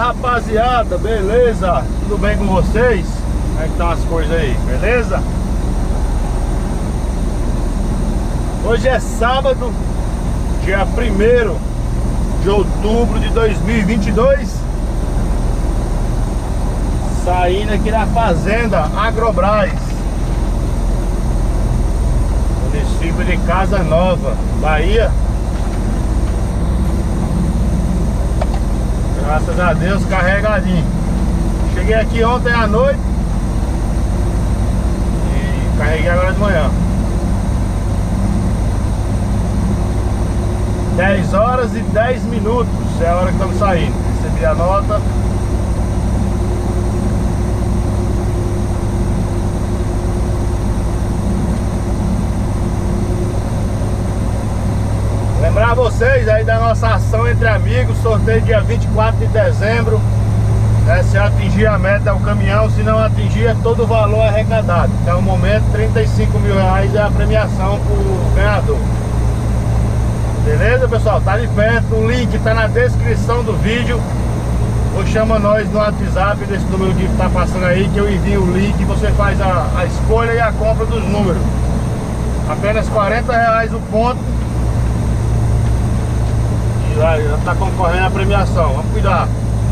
rapaziada, beleza? Tudo bem com vocês? Como é que estão as coisas aí, beleza? Hoje é sábado, dia 1º de outubro de 2022. Saindo aqui da fazenda Agrobras, município de Casa Nova, Bahia. Graças a Deus, carregadinho. Cheguei aqui ontem à noite e carreguei agora de manhã. 10 horas e 10 minutos é a hora que estamos saindo. Recebi a nota. Lembrar vocês aí da nossa ação entre amigos, sorteio dia 24 de dezembro. Se atingir a meta é o caminhão, se não atingir é todo o valor arrecadado. Até o momento, R$35 mil é a premiação para o ganhador. Beleza, pessoal? Tá de perto, o link tá na descrição do vídeo. Ou chama nós no WhatsApp desse número que tá passando aí, que eu envio o link e você faz a escolha e a compra dos números. Apenas R$40 o ponto. Já está concorrendo à premiação, vamos cuidar.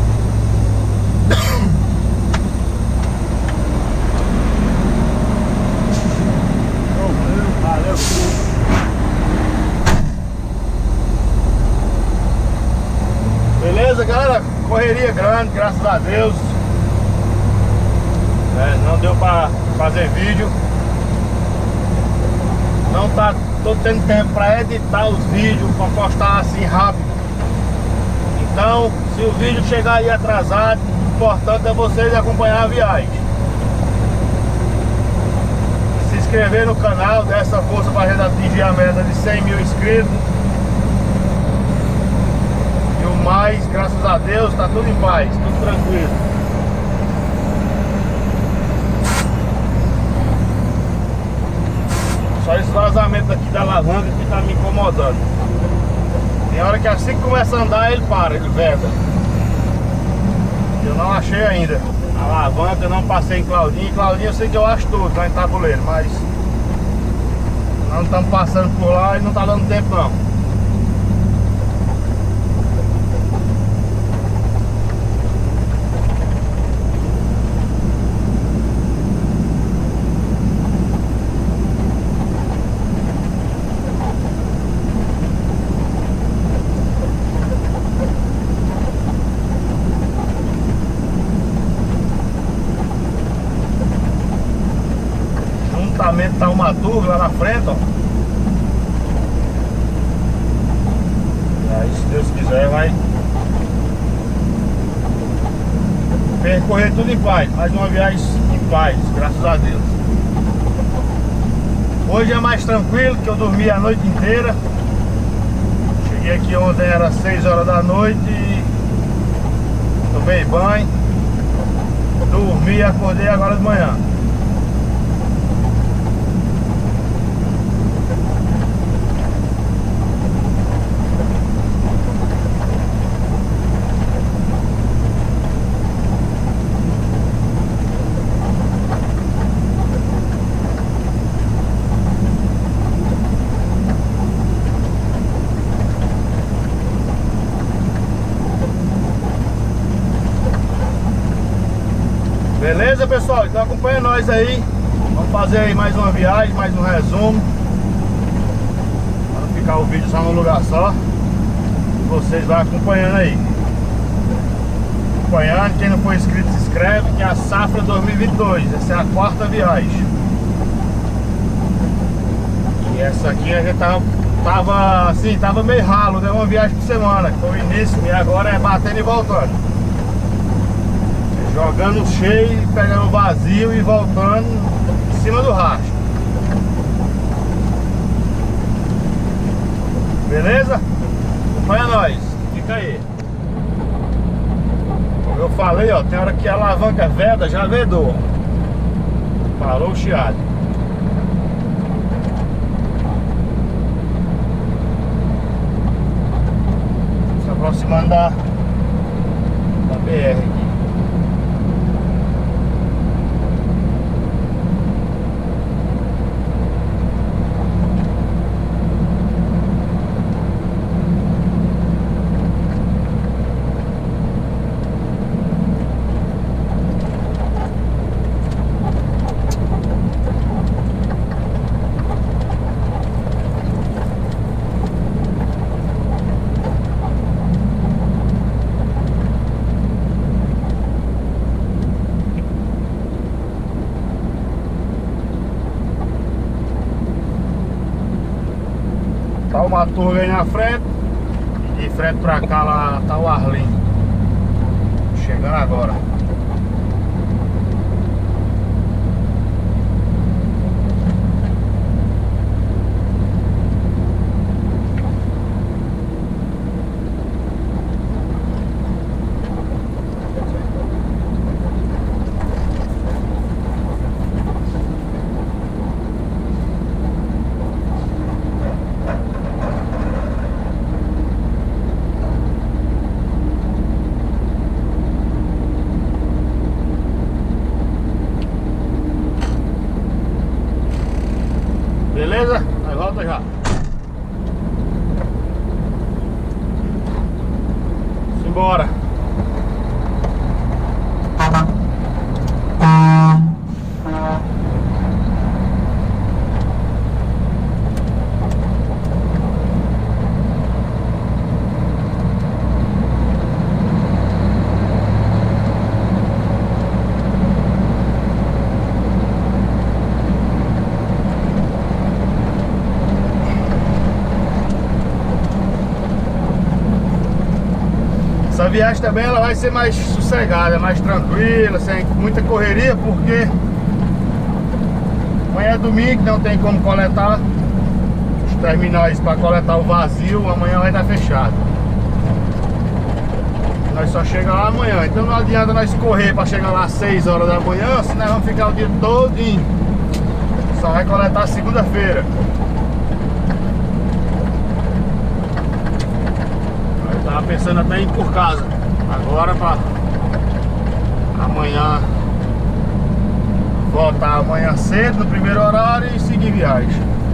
Valeu. Beleza, galera? Correria grande, graças a Deus. Não deu para fazer vídeo. Não tô tendo tempo para editar os vídeos, para postar assim rápido. Então, se o vídeo chegar aí atrasado, o importante é vocês acompanhar a viagem. Se inscrever no canal, dar essa força para a gente atingir a meta de 100 mil inscritos. E o mais, graças a Deus, tá tudo em paz, tudo tranquilo. Só esse vazamento aqui da alavanca que tá me incomodando. Tem hora que assim que começa a andar ele para, ele veda. Eu não achei ainda a alavanca, eu não passei em Claudinho. Claudinho eu sei que eu acho tudo lá em Tabuleiro, mas não estamos passando por lá e não tá dando tempo não. Tá uma turma lá na frente, ó. E aí, se Deus quiser, vai percorrer tudo em paz. Mais uma viagem em paz, graças a Deus. Hoje é mais tranquilo, que eu dormi a noite inteira. Cheguei aqui ontem, era 6 horas da noite e tomei banho, dormi e acordei agora de manhã. Beleza, pessoal? Então acompanha nós aí. Vamos fazer aí mais uma viagem, mais um resumo, para não ficar o vídeo só num lugar só. Vocês vão acompanhando aí. Acompanhando, quem não for inscrito se inscreve, que é a Safra 2022. Essa é a 4ª viagem. E essa aqui a gente tava meio ralo, deu uma viagem por semana, que foi o início, e agora é batendo e voltando. Jogando cheio, pegando vazio e voltando em cima do rastro. Beleza? Acompanha nós, fica aí. Como eu falei, ó, tem hora que a alavanca veda, já vedou. Parou o chiado. Se aproximando da BR BR aqui. Tá uma turma aí na frente. E de frente pra cá lá tá o Arlindo. Chegando agora. Beleza? Aí volta já. Simbora. Essa viagem também ela vai ser mais sossegada, mais tranquila, sem muita correria, porque amanhã é domingo, não tem como coletar os terminais para coletar o vazio, amanhã vai estar fechado. Nós só chega lá amanhã, então não adianta nós correr para chegar lá às 6 horas da manhã, senão vamos ficar o dia todo indo. Só vai coletar segunda-feira. Tava pensando até em ir por casa agora pra amanhã voltar amanhã cedo no primeiro horário e seguir viagem.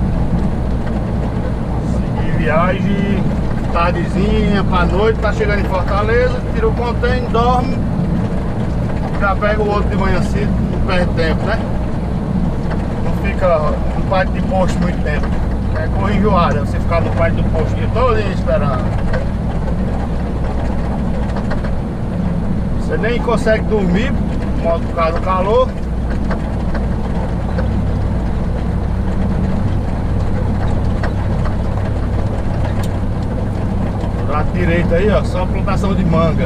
Seguir viagem tardezinha pra noite, tá chegando em Fortaleza, tira o container, dorme, já pega o outro de manhã cedo, não perde tempo, né? Não fica no parque de posto muito tempo. É correr enjoada, você ficar no parque do posto o dia todo esperando. Você nem consegue dormir por causa do calor. Do lado direito aí, ó, só plantação de manga.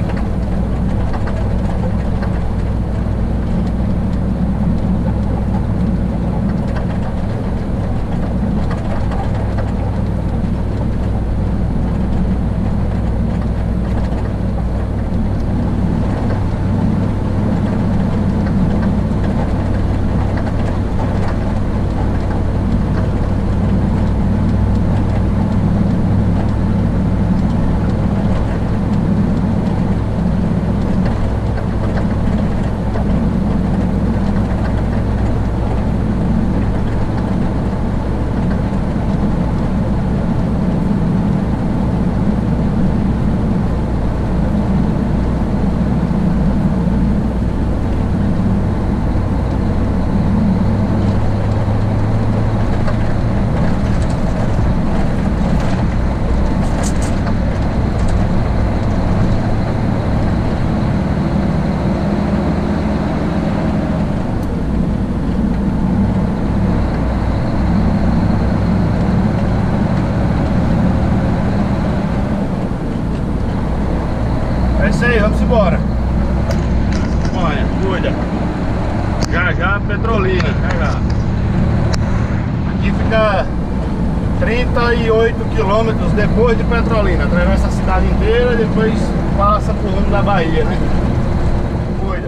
É isso aí, vamos embora. Olha, cuida. Já Petrolina, já. Aqui fica 38 quilômetros depois de Petrolina. Atravessa a cidade inteira e depois passa pro rumo da Bahia, né? Cuida.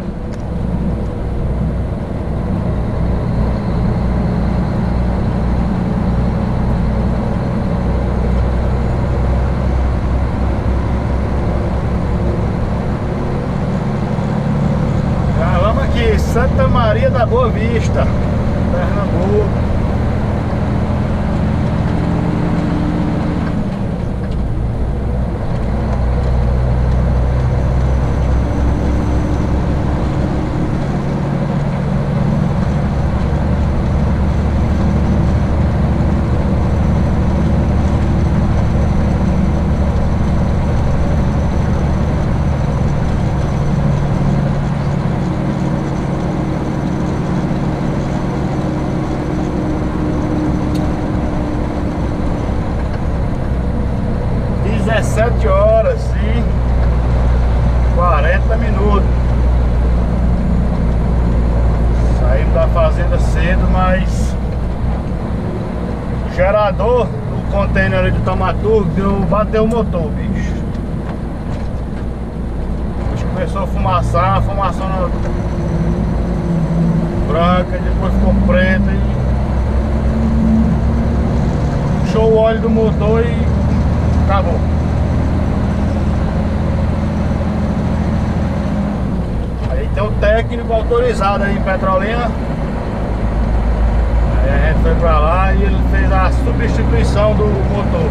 da Boa Vista, Pernambuco. Horas e 40 minutos. Saímos da fazenda cedo, mas o gerador do container ali do Taumaturgo bateu o motor, bicho. Depois começou a fumaçar, fumaçando branca, depois ficou preta e puxou o óleo do motor e acabou. Tem um técnico autorizado aí em Petrolina. Aí a gente foi pra lá e ele fez a substituição do motor,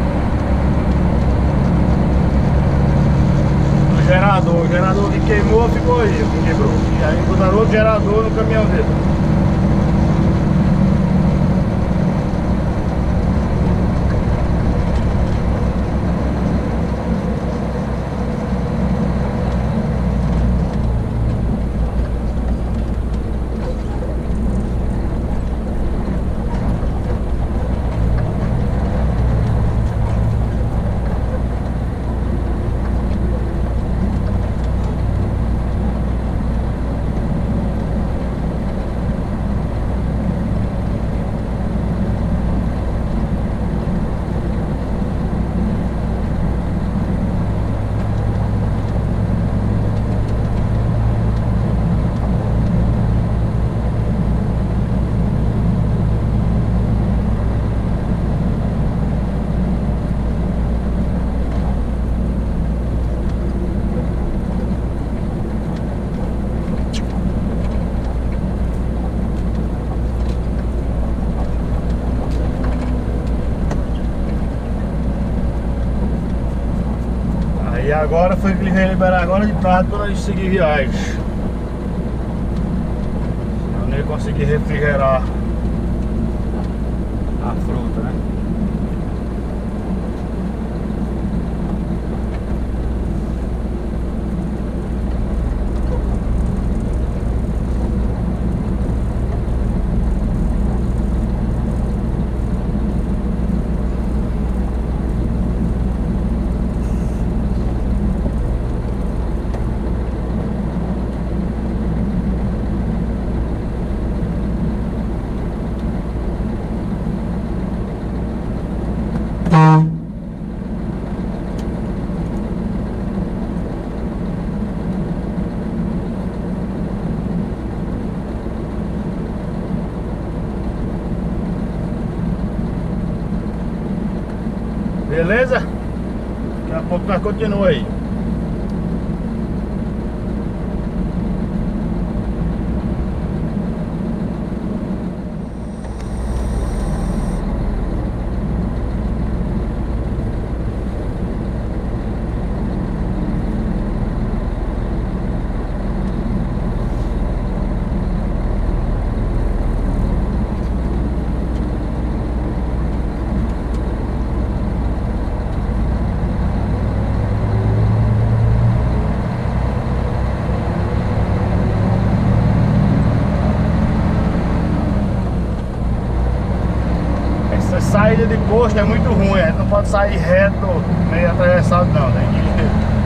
do gerador. O gerador que queimou ficou aí, que quebrou. E aí botaram outro gerador no caminhão dele. E agora foi que ele veio liberar agora de tarde para nós seguir viagem. Eu nem consegui refrigerar a fruta, né? Beleza? Daqui a pouco nós continuamos aí. Saída de posto é muito ruim, a gente não pode sair reto, meio atravessado não, tem que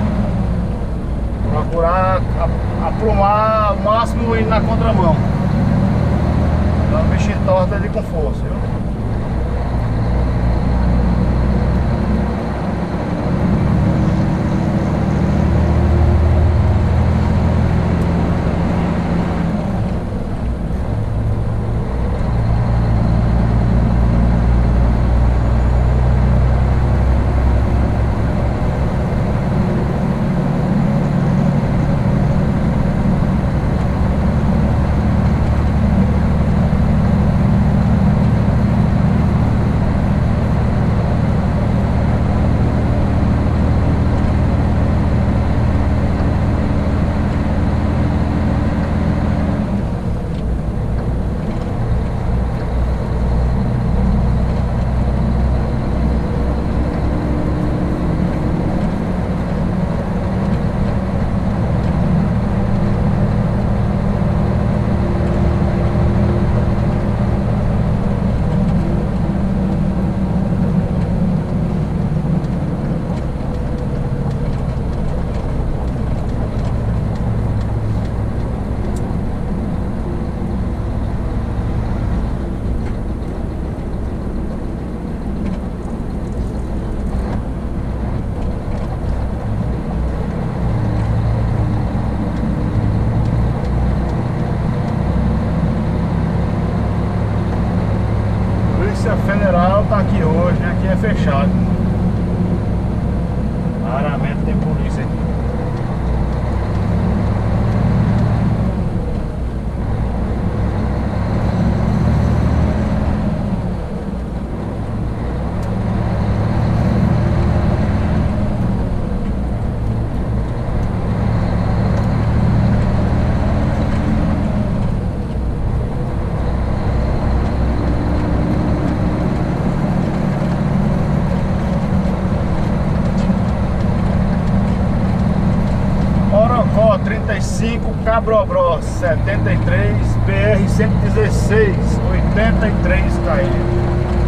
procurar aprumar o máximo indo na contramão. Então o bicho entorta ele com força, viu? aqui é fechado. Raramente tem polícia aqui. Orocó 35, Cabrobró 73, BR 116, 83 km.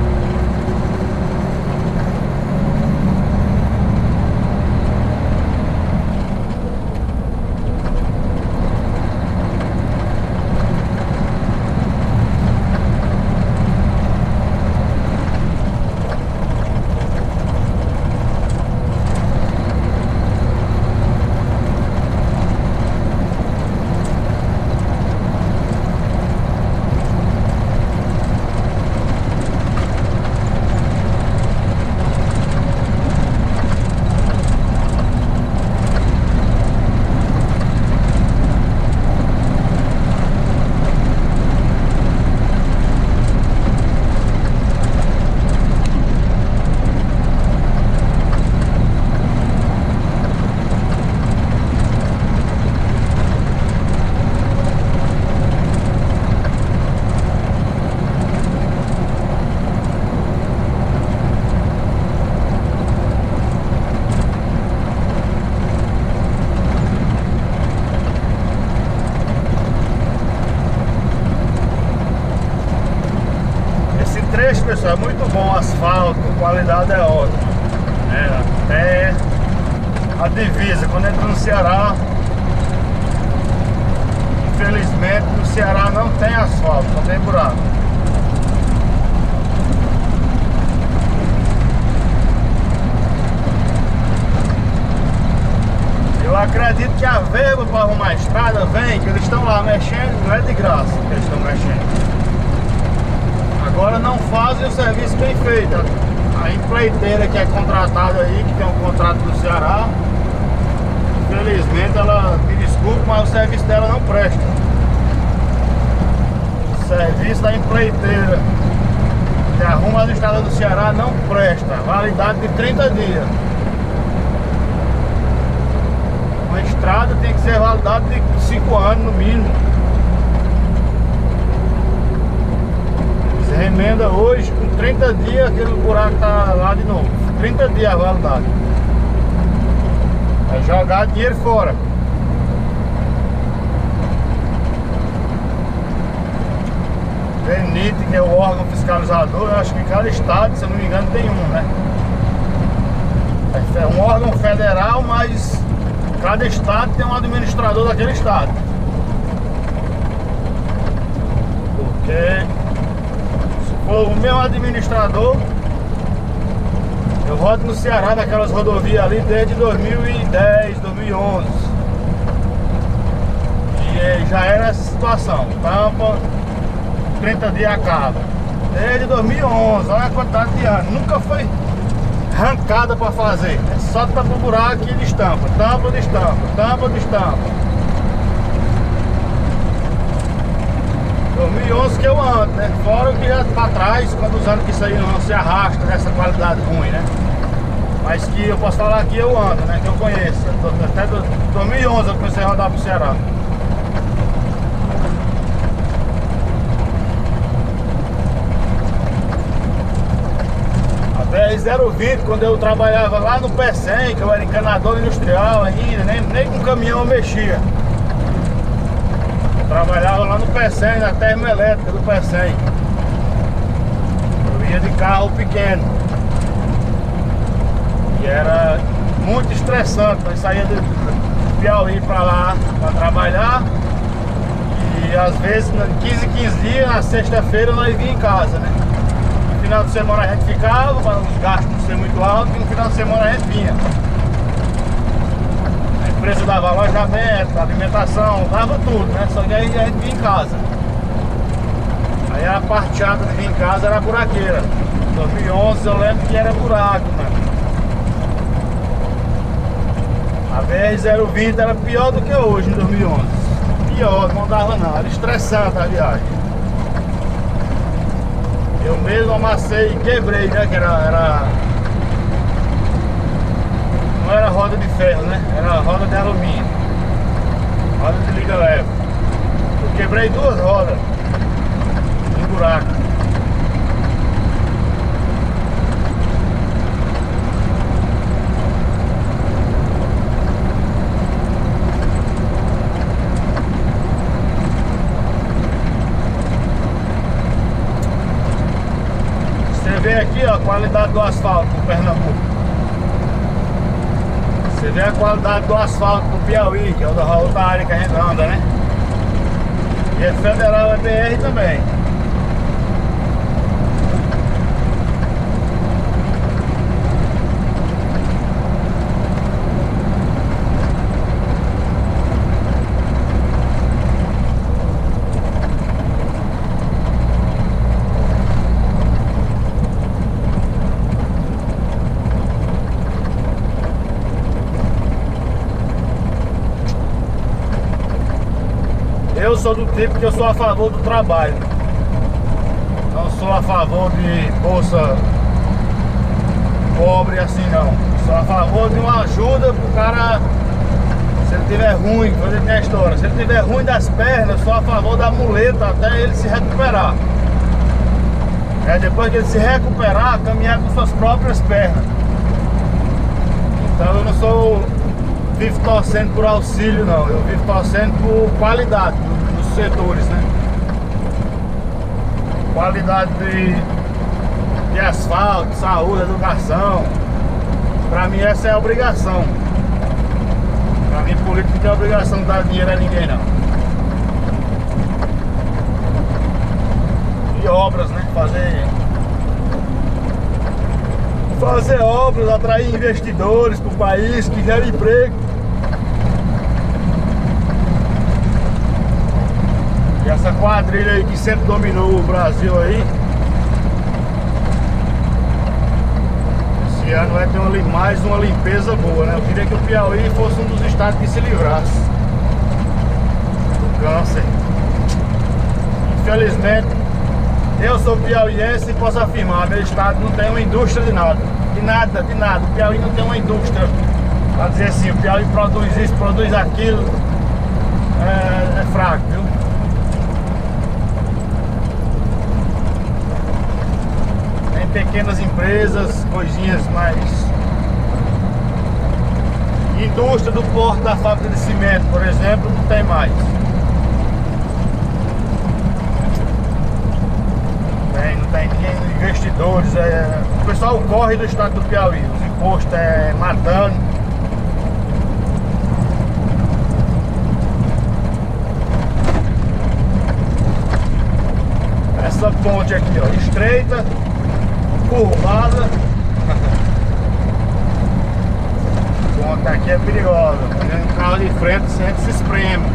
Pessoal, é muito bom o asfalto, a qualidade é ótima, né? Até a divisa, quando entra no Ceará, infelizmente no Ceará não tem asfalto, só tem buraco. Eu acredito que a verba para arrumar a estrada vem, que eles estão lá mexendo, não é de graça que eles estão mexendo. Agora não fazem o serviço bem feito. A empreiteira que é contratada aí, que tem um contrato do Ceará, infelizmente ela, me desculpe, mas o serviço dela não presta. O serviço da empreiteira que arruma as estradas do Ceará não presta. Validade de 30 dias. Uma estrada tem que ser validade de 5 anos no mínimo. Remenda hoje, com 30 dias aquele buraco tá lá de novo. 30 dias a validade. Vai jogar dinheiro fora. DENIT, que é o órgão fiscalizador, eu acho que cada estado, se eu não me engano, tem um, né? É um órgão federal, mas cada estado tem um administrador daquele estado. Porque o meu administrador, eu rodo no Ceará naquelas rodovias ali desde 2010, 2011. E já era essa situação, tampa, 30 dias acaba. Desde 2011, olha a quantidade de anos, nunca foi arrancada para fazer. É só tapa o buraco e destampa, tampa, destampa, tampa, destampa. 2011 que eu ando, né? Fora o que já pra trás, quando os anos que isso aí não se arrasta nessa qualidade ruim, né? Mas que eu posso falar que eu ando, né? Que eu conheço. Até 2011 eu comecei a rodar pro Ceará. A BR-020, quando eu trabalhava lá no P100, que eu era encanador industrial ainda, nem com caminhão eu mexia. Trabalhava lá no P100, na termoelétrica do P100. Eu ia de carro pequeno. E era muito estressante. Nós saía de Piauí pra lá pra trabalhar. E às vezes, 15 dias, na sexta-feira nós vinha em casa, né? No final de semana a gente ficava, para os gastos não ser muito altos, e no final de semana a gente vinha. A empresa dava alojamento, alimentação, dava tudo, né? Só que aí a gente vinha em casa. Aí a parte chata de vir em casa era a buraqueira. 2011 eu lembro que era buraco, mano. A BR-020 era pior do que hoje em 2011. Pior, não dava não, era estressante a viagem. Eu mesmo amassei e quebrei, né? Que era... Não era roda de ferro, né? Era roda de alumínio. Roda de liga leve. Eu quebrei duas rodas em buraco. Você vê aqui, ó, a qualidade do asfalto no Pernambuco. Você vê a qualidade do asfalto do Piauí, que é outra área que a gente anda, né? E é federal, é BR também. Eu sou do tipo que eu sou a favor do trabalho. Não sou a favor de bolsa pobre assim não. Sou a favor de uma ajuda pro cara. Se ele tiver ruim, fazer minha história. Se ele tiver ruim das pernas, sou a favor da muleta até ele se recuperar. Depois que ele se recuperar, caminhar com suas próprias pernas. Então eu não sou vivo torcendo por auxílio não. Eu vivo torcendo por qualidade dos setores, né? Qualidade de asfalto, saúde, educação. Pra mim essa é a obrigação. Pra mim político não tem obrigação de dar dinheiro a ninguém não. E obras, né? Fazer obras, atrair investidores pro país, que gera emprego. E essa quadrilha aí que sempre dominou o Brasil aí, esse ano vai ter mais uma limpeza boa, né? Eu queria que o Piauí fosse um dos estados que se livrasse do câncer. Infelizmente, eu sou piauiense e posso afirmar, meu estado não tem uma indústria de nada. De nada, de nada. O Piauí não tem uma indústria pra dizer assim, o Piauí produz isso, produz aquilo. É fraco, viu? Tem pequenas empresas, coisinhas mais... Indústria do porto da fábrica de cimento, por exemplo, não tem mais. Não tem ninguém, investidores, o pessoal corre do estado do Piauí, os impostos matando. Essa ponte aqui, ó, estreita, curvada. A ponte aqui é perigosa, um carro de frente sempre se espreme.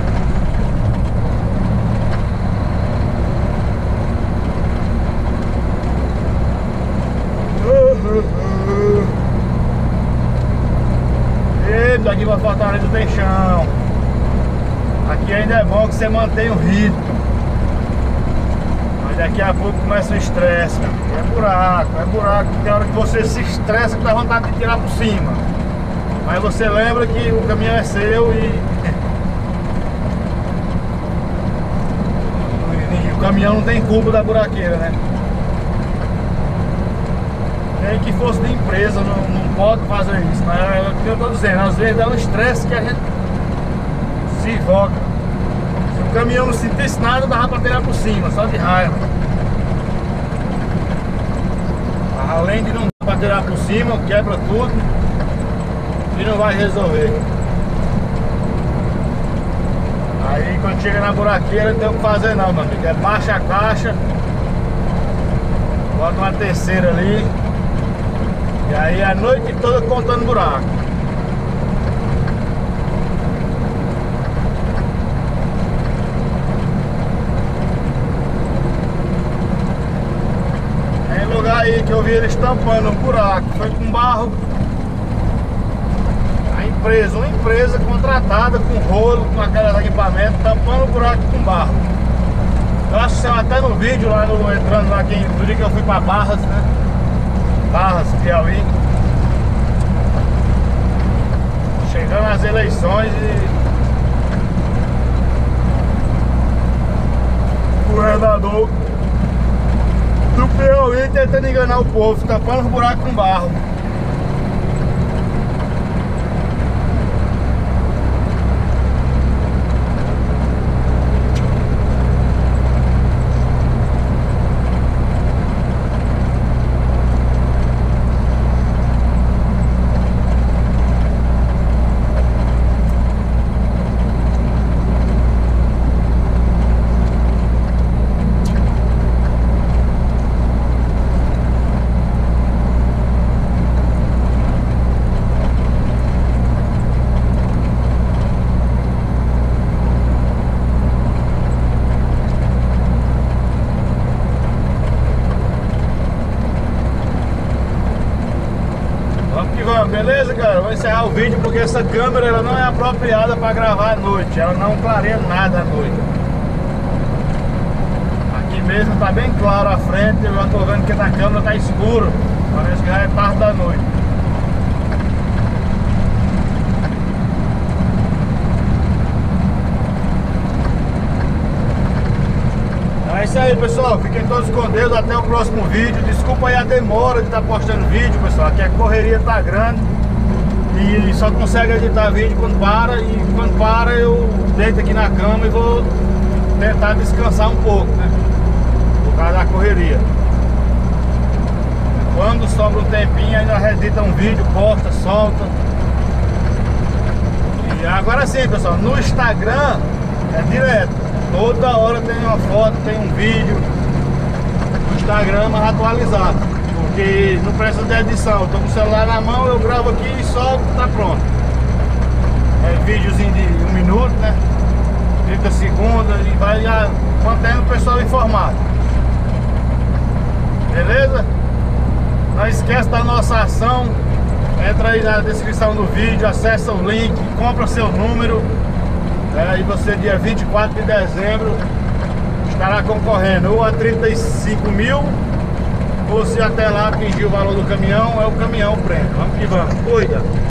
E daqui pra Fortaleza tem chão. Aqui ainda é bom que você mantém o ritmo. Mas daqui a pouco começa o estresse, meu. É buraco. Tem hora que você se estressa que dá vontade de tirar por cima. Mas você lembra que o caminhão é seu e o caminhão não tem culpa da buraqueira, né? Nem que fosse de empresa, não pode fazer isso. Mas é o que eu tô dizendo, às vezes dá um estresse que a gente se invoca. Se o caminhão não sentisse nada, dava pra tirar por cima, só de raiva. Além de não dar pra tirar por cima, quebra tudo e não vai resolver. Aí quando chega na buraqueira não tem o que fazer não, meu amigo. Baixa a caixa, bota uma terceira ali. E aí a noite toda contando buraco. Tem lugar aí que eu vi eles tampando um buraco, foi com barro. Uma empresa contratada com rolo, com aqueles equipamentos, tampando o buraco com barro. Eu acho que saiu até no vídeo lá, entrando lá no dia que eu fui pra Barras, né? Barras, Piauí. Chegando as eleições e o governador do Piauí tentando enganar o povo, tampando o buraco com barro. Beleza, cara? Vou encerrar o vídeo porque essa câmera ela não é apropriada para gravar à noite. Ela não clareia nada à noite. Aqui mesmo tá bem claro a frente. Eu já tô vendo que na câmera tá escuro. Parece que já é tarde da noite. É isso aí, pessoal. Fiquem todos com Deus. Até o próximo vídeo. Desculpa aí a demora de estar postando vídeo, pessoal. Aqui a correria tá grande e só consegue editar vídeo quando para. E quando para eu deito aqui na cama e vou tentar descansar um pouco, né? Por causa da correria. Quando sobra um tempinho ainda edita um vídeo, posta, solta. E agora sim, pessoal, no Instagram é direto. Toda hora tem uma foto, tem um vídeo. O Instagram mais atualizado, porque não precisa de edição. Eu tô com o celular na mão, eu gravo aqui e solto, tá pronto. É videozinho de 1 minuto, né? 30 segundos e vai já mantendo o pessoal informado. Beleza? Não esquece da nossa ação. Entra aí na descrição do vídeo, acessa o link, compra seu número. E você dia 24 de dezembro estará concorrendo ou a 35 mil, ou se até lá atingir o valor do caminhão, é o caminhão prêmio. Vamos que vamos, cuida!